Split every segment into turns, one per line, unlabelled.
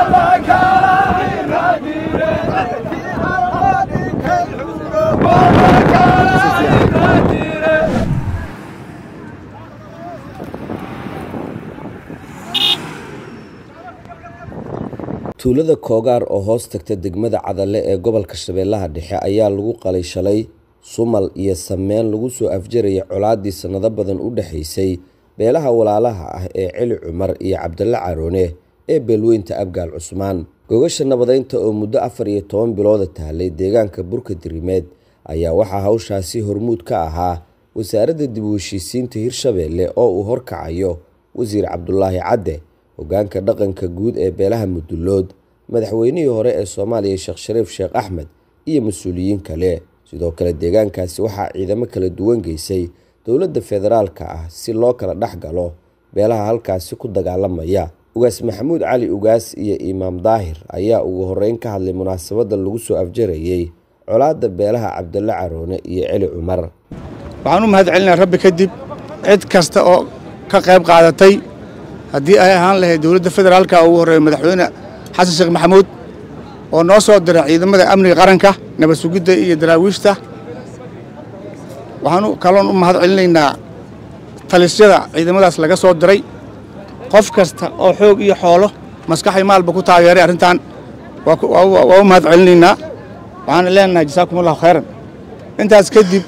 tuulada Koogaar oo hoos tagta degmada Cadalle ee gobolka Shabeellaha Dhexe ayaa lagu qalay shalay sumal iyo sameyn lagu soo afjarayay colaadii sanado badan u dhaxaysay beelaha walaalaha ah ee Cali Cumar iyo Cabdulla Caroone ee beelweynta Abgaal Cusmaan. Gogasha nabadeynta oo muddo 14 bilood tahalay deegaanka Burka Dirimeed ayaa waxa hawshaasi hormuud ka ahaa wasaaradda dib u heshiisiinta Hirshabeelle oo uu horkacayo wasiir Cabdullaahi Cadde, hogaanka dhaqanka guud ee beelaha Mudulood, madaxweynihii hore ee Soomaaliya Sheekh Shariif Sheekh Axmed iyo mas'uuliyiin kale. sidoo kale deegaankaasi waxaa ciidamo kala duwan geysay dowladda federaalka ah si loo kala dhaxgalo beelaha halkaasi ku dagaalamaya. Ugaas Maxamuud Cali Ugaas iyo Imaam Daahir ayaa ugu horeyn ka hadlay munaasabadda lagu soo afjarayay colaadda beelaha Cabdulla Caroone iyo Cali Cumar.
waxaan u mahadcelinaa Rabbi kadib cid kasta oo ka qayb qaadatay haddii ay ahaan lahayd dowladda federaalka ugu horeeyay madaxweyne Xasan Sheekh Maxamuud oo noo soo diray ciidamada amniga qaranka nabad sugidda iyo daraawiishta. waxaan kaloon u mahadcelinaynaa talisyada ciidamadaas laga soo diray qof kasta oo xoog iyo xoolo maskax iyo maalba ku taageeray arrintan waa u mahadcelinaynaa. waxaan leenahay jasaakumullahu khayran. intaas kadib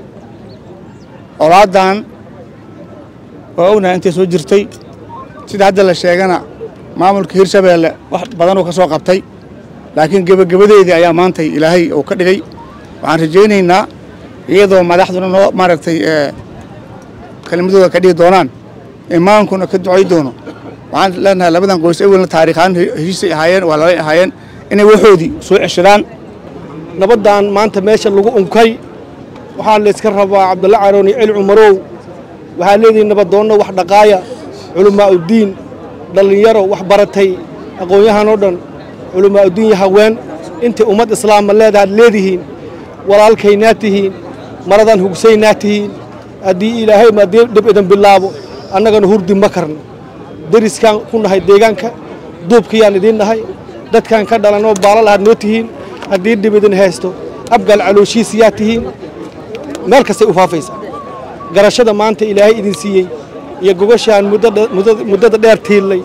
olaadan oo ognahay intay soo jirtay sida hadda la sheegana maamulka Hirshabeelle wax badan oo ka soo qabtay laakiin gabagabadeedii ayaa maanta Ilaahay oo ka dhigay. waxaan rajaynaynaa iyadoo madaxduna noo maaragtay kalimadooda ka dhigi doonaan imaankuna ka ducay doono. waxaan leenahay labadan qoys awalna taariikhan heshiisay ahaayeen waa lala ahaayeen inay waxoodii soo ceshadaan.
nabadan maanta meesha lagu unkay waxaa la iska rabaa Cabdulla Caroone Cali Cumarow waxaa leedahay nabadoonno wax dhaqaaya culumaa u diin dhalinyaro wax baratay aqoon-yahan oo dhan culumaa u diin haween inta ummad islaam leedahay leedihiin walaalkayna tihiin maradan hugsayna tihiin haddii Ilaahay ma dib idan bilaabo annagana hurdi ma karno dariskan ku nahay deegaanka duubkayaan idin nahay dadkan ka dhalanoo baalalaad noo tihiin haddii dib idan haysto Abgaal calooshiisiyaa tihiin meel kasta u faafaysa garashada maanta Ilaahay idin siiyay iyo gogashaan muddada dheer tiilay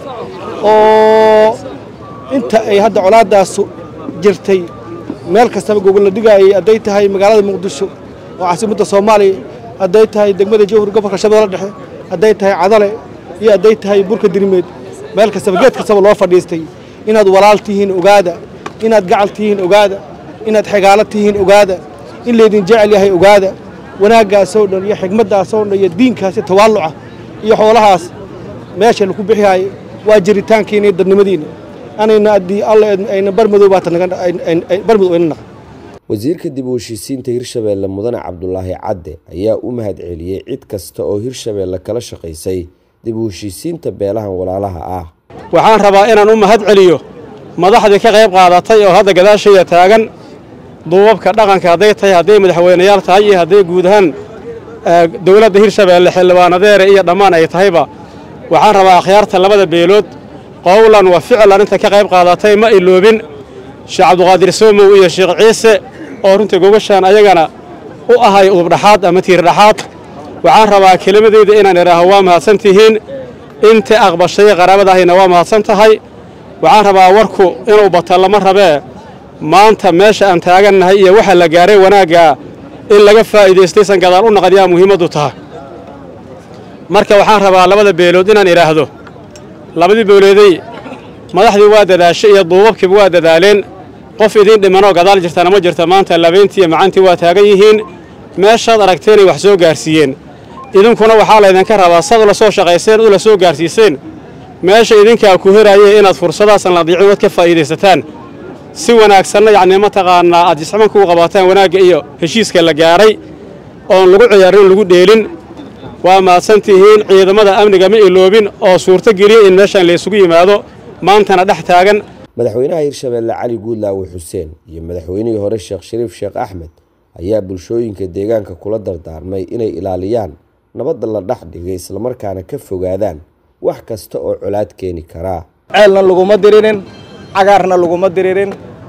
oo inta ay hadda colaadaas jirtay meel kasta gogol la dhigayay aday tahay magaalada Muqdisho oo caasimadda Soomaaliya aday tahay degmada Jowhar gobolka Shabeellaha Dhexe aday tahay Cadalle iyo aday tahay Burka Dirimeed meel kasta geed kasta loo fadhiistay inaad walaal tihiin ogaada inaad gacal tihiin ogaada inaad xigaalad tihiin ogaada in leedin jecel yahay ogaada wanaagaas oo dhan iyo xigmadaas oo dhan iyo diinkaas tawaaluca iyo xoolahaas meesha lagu bixiyay waa jiritaankiina dadnimadiina anayna adii alla ayna barmadow baatan barmadow ayna.
wasiirka dib u heshiisiinta Hirshabeelle Mudane Cabdullaahi Cadde ayaa u mahadceliyay cid kasta oo Hirshabeelle kala shaqeysay dib u heshiisiinta beelahan walaalaha ah.
waxaan rabaa inaan u mahadceliyo madaxda ka qayb qaadatay oo hadda gadaashayda taagan duubabka dhaqanka haday tahay haday madaxweynayaal tahay iyo haday guud ahaan dawladda Hirshabeelle xildhibaanadeere iyo dhammaan ay tahayba. waxaan rabaa akhyaarta labada beelood qowlan wa ficlan inta ka qayb qaadatay ma iloobin Sheekh Cabduqaadir Soomow iyo Sheekh Ciise oo runtii gogashaan ayagana u ahay udub dhaxaad ama tiir dhaxaad. waxaan rabaa kelimadeeda inaan iraaho waa mahadsantihiin inta aqbashay qaraabadaahina waa mahadsan tahay. waxaan rabaa warku inuu bato lama rabee maanta meesha aan taagannahay iyo waxa la gaaray wanaaga in laga faa'iideystay san gadaal u naqdiyaa muhiimadu tahay. marka waxaan rabaa labada beelood inaan iraahdo labadii beeloodey madaxdii waa dadaashay iyo duubabkii waa dadaaleen qof idin dhimanoo gadaal jirtana ma jirta maanta labeyntii iyo macantii waa taagan yihiin meeshaad aragteen ay wax soo gaarsiiyeen idinkuna waxaa la idinka rabaa sad la soo shaqayseen u la soo gaarsiiseen meesha idinka ku heraayay inaad fursadaasan la diicin wad ka faa'iideysataan si wanaagsan yacni ma taqaana aad isxaman ku qabataan wanaaga iyo heshiiska la gaaray oo lagu ciyaarin lagu dheelin. waa mahadsantihiin ciidamada amniga ma iloobin oo suurto geliyay in meeshan la isugu yimaado maantana dhex taagan.
madaxweynaha Hirshabeelle Cali Guudlaawe Xuseen iyo madaxweynihii hore Sheekh Shariif Sheekh Axmed ayaa bulshooyinka deegaanka kula dardaarmay inay ilaaliyaan nabadda la dhex dhigay isla markaana ka fogaadaan wax kasta oo colaad keeni kara.
ceelna laguma dirinin cagaarna laguma diriirin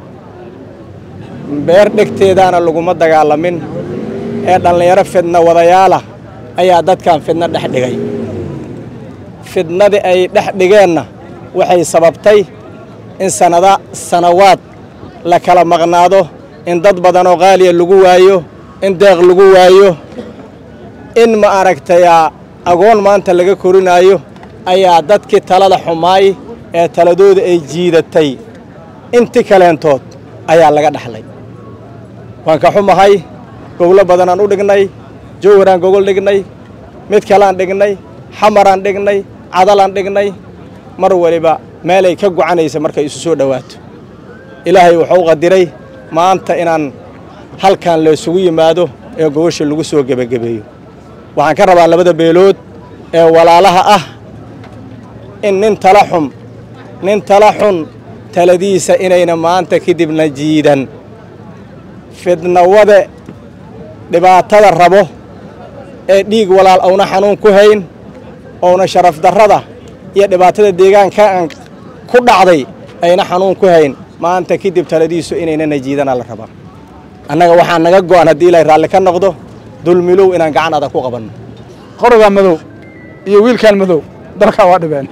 beer dhegteedaana laguma dagaalamin ee dhallinyaro fidna wadayaala ayaa dadkan fidna dhex dhigay fidnadii ay dhex dhigeenna waxay sababtay in sanawaad la kala maqnaado in dad badan oo qaaliya lagu waayo in deeq lagu waayo in ma aragtaya agoon maanta laga korinaayo ayaa dadkii talada xumaay ee taladooda ay jiidatay intii kaleentood ayaa laga dhaxlay waan ka xumahay gogol badan aan u dhignay jowharaan gogol dhignay mid kale aan dhignay xamaraan dhignay cadalaan dhignay mar waliba meel ay ka gocanaysa markay isu soo dhawaato ilaahay wuxuu qadiray maanta inaan halkan la isugu yimaado ee gogosha lagu soo gabagabeeyo waxaan ka rabaa labada beelood ee walaalaha ah in nin tala xun taladiisa inayna maanta kadibna jiidan fidnawade dhibaatada rabo ee dhiig walaal awna xanuun ku hayn oona sharaf darrada iyo dhibaatada deegaanka ku dhacday ayna xanuun ku hayn maanta kadib taladiisu inayna najiidana la rabaa annaga waxaa naga go'an haddii ilaahay raalli ka noqdo dulmilow inaan gacan adag ku qabanno
qoroga madow iyo wiilkan madow dalka waa dhibeen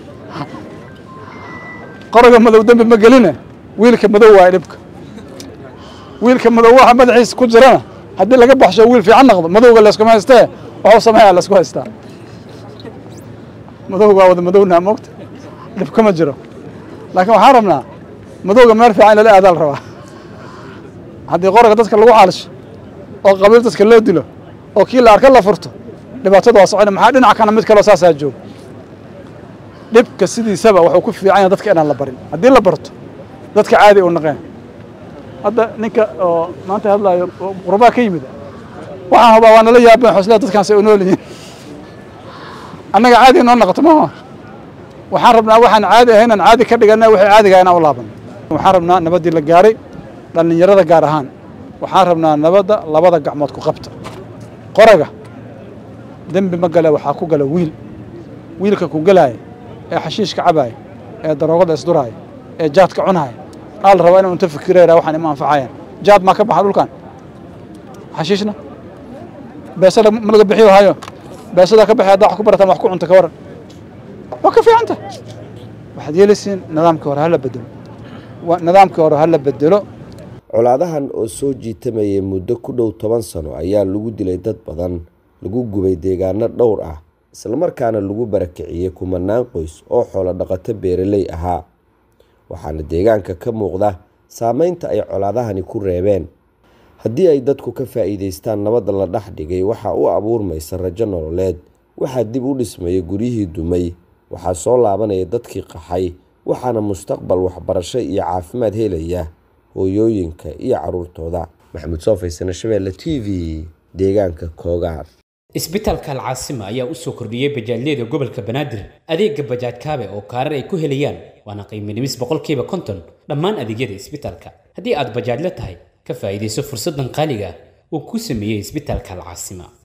qoroga madow dambi ma gelina wiilka madow waa dhibka wiilka madow waxa madaxiisa ku jirana haddii laga baxsho wiil fiican noqdo madowga la isku haystee wuxuu sameeyaa la isku haystaa madowga waa wada madowna moogta dhib kama jiro laakiin waxaan rabnaa madowga meel fiican lala aadaal rabaa haddii qoroga dadka lagu xaalisho oo qabiil dadka loo dilo oo kii la arka la furto dhibaatada waa socon maxaa dhinac kana mid kale saasaa jooga dhibka sidiisaba wuxuu ku fiican yahay dadka inaan la barin haddii la barto dadka caadi u naqeen hadda ninka oo maanta hadlaayo qurbaa ka yimid waxaan hubaa waa nala yaabeen xusle dadkaan say u nool yihiin annaga caadi inoo noqoto maaha waxaan rabnaa waxaan caadi ahayn aan caadi ka dhigana wixii caadiga inaan u laaban waxaan rabnaa nabaddii la gaaray dhallinyarada gaar ahaan waxaan rabnaa nabadda labada gacmood ku qabta qoroga dembi ma gale waxaa ku gala wiilka ku galaaya ee xashiishka cabaaya ee daroogada isduraaya ee jaadka cunaaya aa la rabaa inuu inta fikireeraa waxaan ima anfacayaan jaad maa ka baxa dhulkan xashiishna beesada ma laga bixiyo hayo beesada ka baxay haddaa wax ku barataan wax ku cunta ka waran waa ka fiicanta waxaad yeelaysiin nidaamkii hore hala bedelo
colaadahan oo soo jiitamayay muddo ku dhow 10 sano ayaa lagu dilay dad badan lagu gubay deegaano dhowr ah isla markaana lagu barakiciyay kumanaan qoys oo xoolo dhaqato beeraley ahaa waxaana deegaanka ka muuqda saameynta ay colaadahani ku reebeen haddii ay dadku ka faa'iideystaan nabadda la dhex dhigay waxa uu abuurmaysa rajo nololeed waxaa dib u dhismaya guryihii dumay waxaa soo laabanaya dadkii qaxay waxaana mustaqbal waxbarasho iyo caafimaad helaya hooyooyinka iyo caruurtooda maxamuud soofaysan Shabeelle TV deegaanka Koogaar
isbitaalka Al-Caasima ayaa u soo kordhiyay bajaajyada gobolka Banaadir adeega bajaaj kaabe oo kaarar ay ku helayaan waana qiimo dhimis 50% dhammaan adeegyada isbitaalka haddii aad bajaaj la tahay ka faa'iideyso fursadan qaaliga ah oo ku sameeyay isbitaalka Al-Caasima